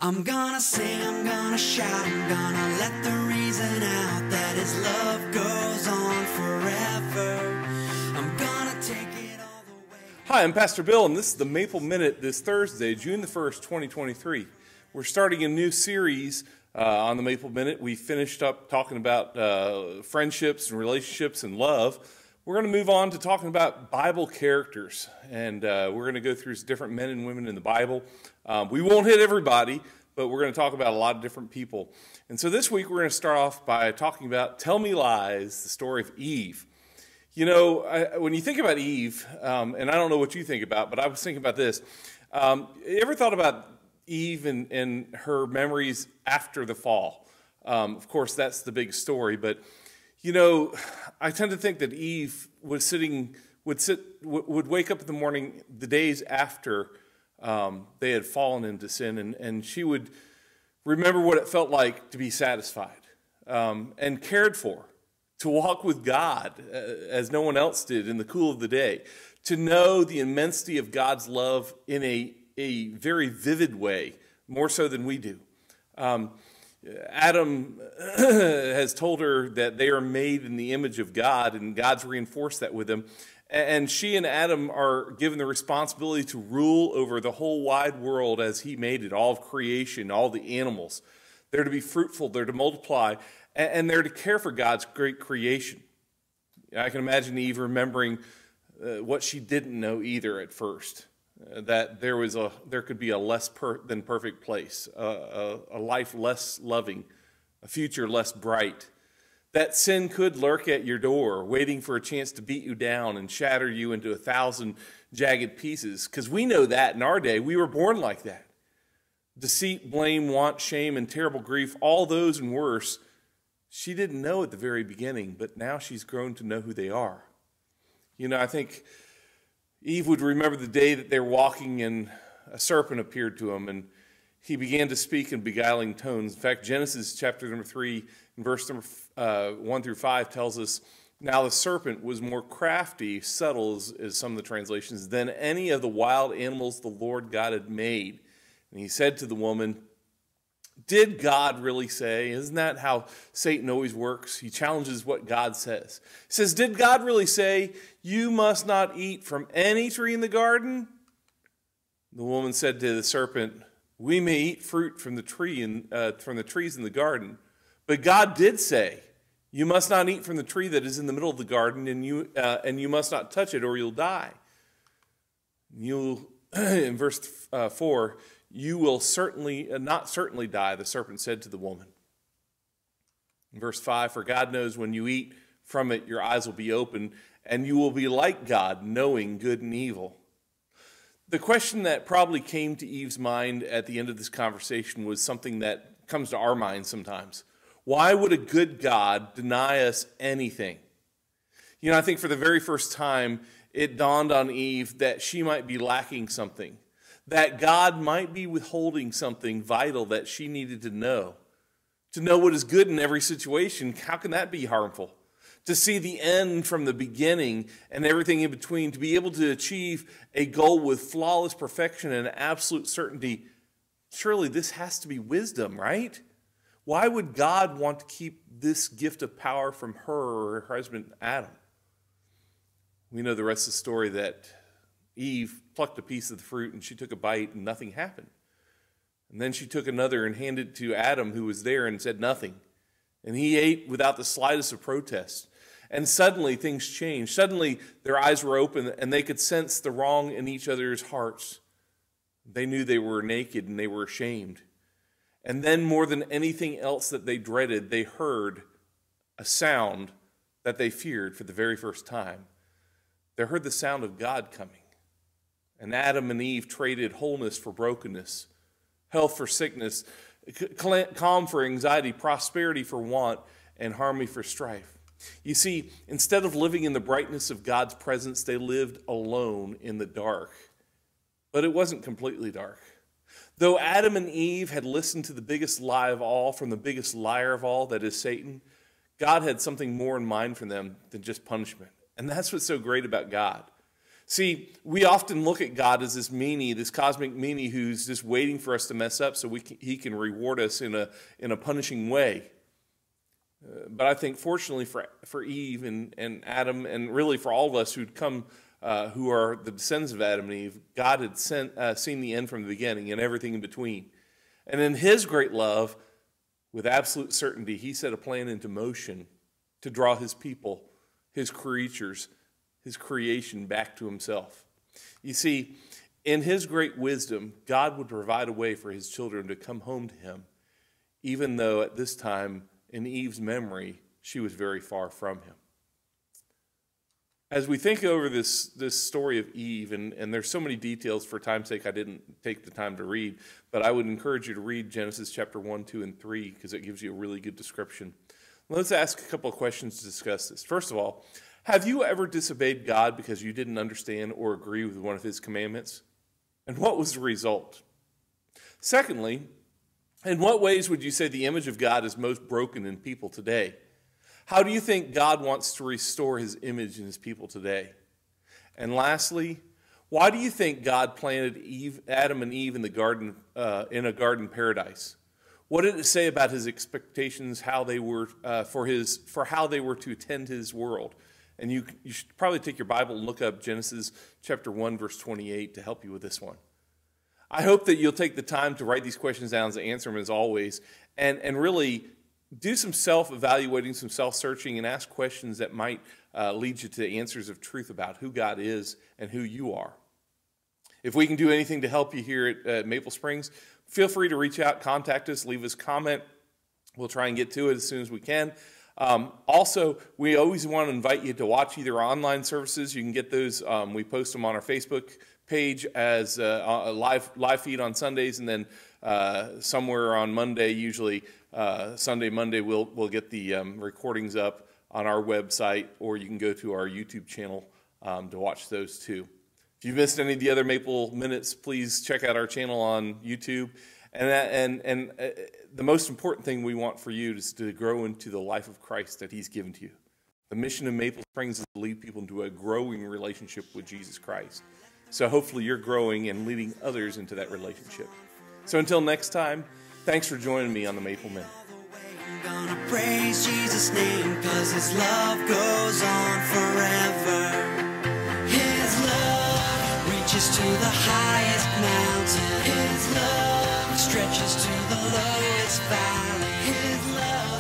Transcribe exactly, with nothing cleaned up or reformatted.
I'm gonna sing, I'm gonna shout, I'm gonna let the reason out that his love goes on forever. I'm gonna take it all the way. Hi, I'm Pastor Bill, and this is the Maple Minute this Thursday, June the first, twenty twenty-three. We're starting a new series uh, on the Maple Minute. We finished up talking about uh, friendships and relationships and love. We're going to move on to talking about Bible characters, and uh, we're going to go through different men and women in the Bible. Um, we won't hit everybody, but we're going to talk about a lot of different people. And so this week we're going to start off by talking about Tell Me Lies, the story of Eve. You know, I, when you think about Eve, um, and I don't know what you think about, but I was thinking about this. Um, you ever thought about Eve and, and her memories after the fall? Um, of course, that's the big story, but you know, I tend to think that Eve was sitting, would sit, would wake up in the morning the days after um, they had fallen into sin, and, and she would remember what it felt like to be satisfied um, and cared for, to walk with God uh, as no one else did in the cool of the day, to know the immensity of God's love in a, a very vivid way, more so than we do. Um, Adam has told her that they are made in the image of God, and God's reinforced that with them. And she and Adam are given the responsibility to rule over the whole wide world as he made it, all of creation, all the animals. They're to be fruitful, they're to multiply, and they're to care for God's great creation. I can imagine Eve remembering uh, what she didn't know either at first. Uh, that there was a there could be a less per, than perfect place, uh, a, a life less loving, a future less bright. That sin could lurk at your door, waiting for a chance to beat you down and shatter you into a thousand jagged pieces. Because we know that in our day, we were born like that. Deceit, blame, want, shame, and terrible grief, all those and worse, she didn't know at the very beginning, but now she's grown to know who they are. You know, I think Eve would remember the day that they were walking and a serpent appeared to him, and he began to speak in beguiling tones. In fact, Genesis chapter number three, verse number uh, one through five tells us, now the serpent was more crafty, subtle as, as some of the translations, than any of the wild animals the Lord God had made. And he said to the woman, did God really say? Isn't that how Satan always works? He challenges what God says. He says, did God really say, you must not eat from any tree in the garden? The woman said to the serpent, we may eat fruit from the tree and uh, from the trees in the garden, but God did say, you must not eat from the tree that is in the middle of the garden, and you uh, and you must not touch it, or you'll die. You'll in verse uh, four. You will certainly, uh, not certainly die, the serpent said to the woman. In verse five, for God knows when you eat from it, your eyes will be open, and you will be like God, knowing good and evil. The question that probably came to Eve's mind at the end of this conversation was something that comes to our minds sometimes. Why would a good God deny us anything? You know, I think for the very first time, it dawned on Eve that she might be lacking something, that God might be withholding something vital that she needed to know. To know what is good in every situation, how can that be harmful? To see the end from the beginning and everything in between, to be able to achieve a goal with flawless perfection and absolute certainty, surely this has to be wisdom, right? Why would God want to keep this gift of power from her or her husband Adam? We know the rest of the story that Eve plucked a piece of the fruit and she took a bite and nothing happened. And then she took another and handed it to Adam, who was there, and said nothing. And he ate without the slightest of protest. And suddenly things changed. Suddenly their eyes were open and they could sense the wrong in each other's hearts. They knew they were naked and they were ashamed. And then more than anything else that they dreaded, they heard a sound that they feared for the very first time. They heard the sound of God coming. And Adam and Eve traded wholeness for brokenness, health for sickness, calm for anxiety, prosperity for want, and harmony for strife. You see, instead of living in the brightness of God's presence, they lived alone in the dark. But it wasn't completely dark. Though Adam and Eve had listened to the biggest lie of all from the biggest liar of all, that is Satan, God had something more in mind for them than just punishment. And that's what's so great about God. See, we often look at God as this meanie, this cosmic meanie who's just waiting for us to mess up so we can, he can reward us in a, in a punishing way. Uh, but I think fortunately for, for Eve and, and Adam, and really for all of us who'd come, uh, who are the descendants of Adam and Eve, God had sent, uh, seen the end from the beginning and everything in between. And in his great love, with absolute certainty, he set a plan into motion to draw his people, his creatures, his creation back to himself. You see, in his great wisdom, God would provide a way for his children to come home to him, even though at this time, in Eve's memory, she was very far from him. As we think over this, this story of Eve, and, and there's so many details, for time's sake I didn't take the time to read, but I would encourage you to read Genesis chapter one, two, and three, because it gives you a really good description. Let's ask a couple of questions to discuss this. First of all, have you ever disobeyed God because you didn't understand or agree with one of his commandments? And what was the result? Secondly, in what ways would you say the image of God is most broken in people today? How do you think God wants to restore his image in his people today? And lastly, why do you think God planted Eve, Adam and Eve in the garden, uh, in a garden paradise? What did it say about his expectations, how they were uh, for his for how they were to attend his world? And you, you should probably take your Bible and look up Genesis chapter one, verse twenty-eight to help you with this one. I hope that you'll take the time to write these questions down, to answer them as always, and, and really do some self-evaluating, some self-searching, and ask questions that might uh, lead you to answers of truth about who God is and who you are. If we can do anything to help you here at uh, Maple Springs, feel free to reach out, contact us, leave us a comment. We'll try and get to it as soon as we can. Um, also, we always want to invite you to watch either our online services. You can get those. Um, we post them on our Facebook page as uh, a live live feed on Sundays, and then uh, somewhere on Monday, usually uh, Sunday, Monday, we'll we'll get the um, recordings up on our website, or you can go to our YouTube channel um, to watch those too. If you've missed any of the other Maple Minutes, please check out our channel on YouTube. And that, and and uh, the most important thing we want for you is to grow into the life of Christ that he's given to you. The mission of Maple Springs is to lead people into a growing relationship with Jesus Christ. So hopefully you're growing and leading others into that relationship. So until next time, thanks for joining me on the Maple Minute. I'm gonna praise Jesus' name, 'cause his love goes on forever. His love reaches to the highest mountain. His love stretches to the lowest valley. His love